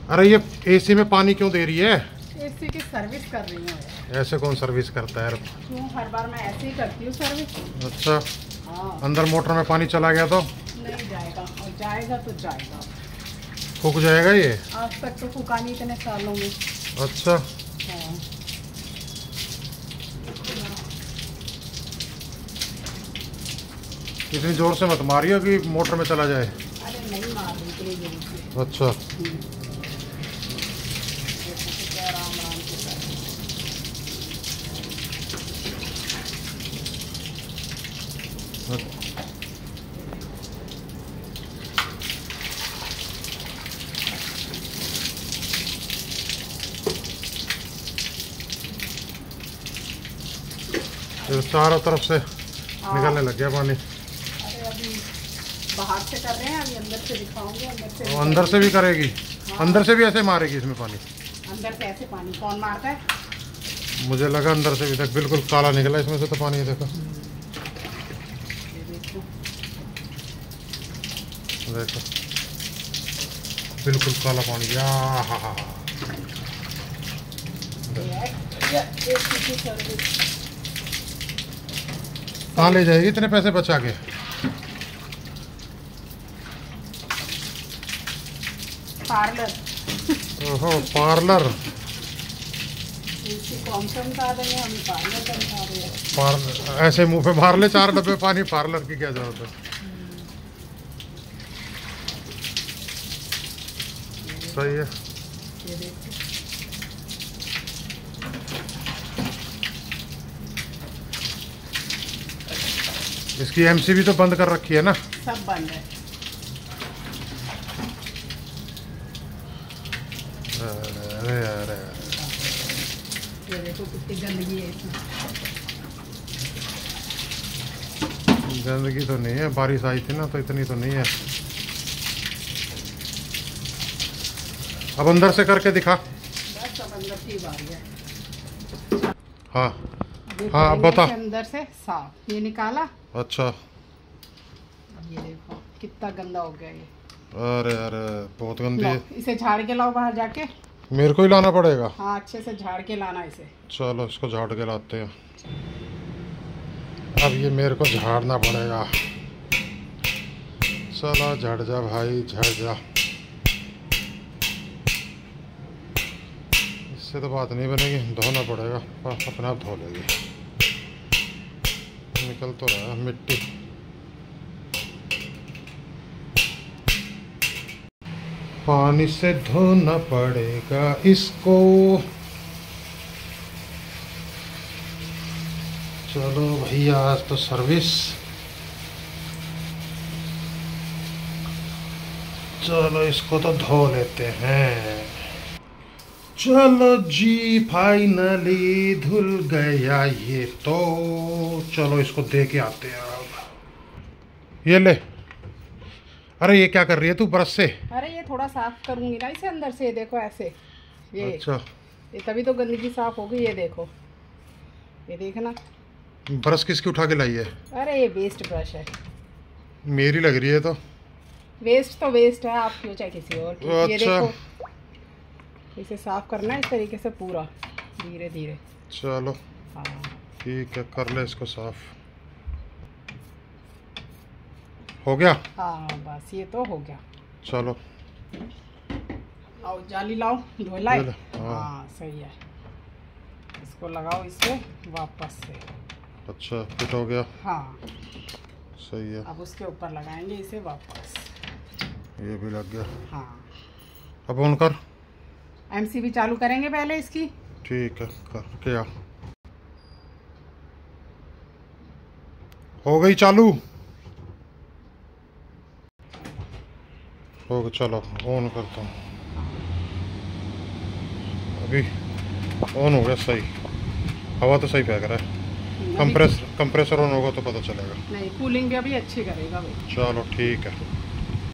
अरे ये एसी में पानी क्यों दे रही है? एसी की सर्विस कर रही हूँ। ऐसे कौन सर्विस करता है यार? क्यों, हर बार मैं ऐसे ही करती हूँ सर्विस। अच्छा। हाँ। अंदर मोटर में पानी चला गया तो? नहीं जाएगा, और जाएगा तो जाएगा। फूक जाएगा ये? आज तक तो फूका नहीं इतने सालों में। अच्छा। हाँ। इतनी जोर से मत मारियो कि मोटर में चला जाए। अरे नहीं मार रही, इतनी जोर से। अच्छा। आराम आराम से कर। चारों तरफ से निकलने लग गया पानी। अरे अभी बाहर से कर रहे हैं, अभी अंदर से दिखाऊंगे। अंदर से भी करेगी? हाँ। अंदर से भी ऐसे मारेगी इसमें पानी? अंदर से ऐसे पानी कौन मारता है? मुझे लगा अंदर से भी। तक बिल्कुल काला निकला इसमें से तो पानी। देखो देखो, बिल्कुल काला पानी। कहाँ ले जाएगी इतने पैसे बचा के? पार्लर। ओहो, पार्लर। पार्लर ऐसे मुंह पे मार ले 4 डब्बे पानी। पार्लर की क्या जरूरत है? सही है। ये देखो, इसकी एमसी भी तो बंद कर रखी है ना? सब बंद है। अरे अरे, ये देखो कितनी गंदगी है इसमें। गंदगी तो नहीं है, बारिश आई थी ना तो इतनी तो नहीं है। अब अंदर से करके दिखा। बस अब अंदर की बारी है। हाँ हाँ, बता। अंदर से साफ ये निकाला। अच्छा। अब ये देखो कितना गंदा हो गया ये। अरे अरे, बहुत गंदी है। इसे झाड़ के लाओ बाहर जाके। मेरे को ही लाना पड़ेगा? हाँ, अच्छे से झाड़ के लाना इसे। चलो इसको झाड़ के लाते हैं। अब ये मेरे को झाड़ना पड़ेगा। चलो झड़ जा भाई, झड़ जा। इससे तो बात नहीं बनेगी, धोना पड़ेगा। अपने आप धो लेगी। निकल तो रहा है मिट्टी। पानी से धोना पड़ेगा इसको। चलो भैया, आज तो सर्विस। चलो इसको तो धो लेते हैं। चलो जी, फाइनली धुल गया ये तो। चलो इसको दे के आते हैं अब। ये ले। अरे ये क्या कर रही है तू ब्रश से? अरे ये थोड़ा साफ करूंगी ना इसे अंदर से। देखो ऐसे ये। अच्छा। ये तभी तो गंदगी साफ होगी। ये देखो, ये देखना। ब्रश किसकी उठा के लाई है? अरे ये वेस्ट ब्रश है। मेरी लग रही है तो। वेस्ट तो वेस्ट है, आप क्यों चाहे किसी और की। अच्छा। ये देखो, इसे साफ करना है इस तरीके से पूरा, धीरे धीरे। चलो हाँ ठीक है, कर ले इसको साफ। हो गया? हाँ बस ये तो हो गया। चलो आओ जाली लाओ, धो लाए। हाँ। हाँ सही है। इसको लगाओ इससे वापस से। अच्छा, फिट हो गया। हाँ सही है। अब उसके ऊपर लगाएंगे इसे वापस। ये भी लग गया। हाँ, अब ऑन कर। एमसीबी चालू करेंगे पहले इसकी। ठीक है, कर क्या। हो गई चालू। हो गया, चलो ऑन करता हूँ। अभी ऑन हो गया। सही, हवा तो सही फेंक रहा है। कंप्रेसर ऑन होगा तो पता चलेगा। नहीं, कूलिंग भी अभी अच्छी करेगा भाई। चलो ठीक है।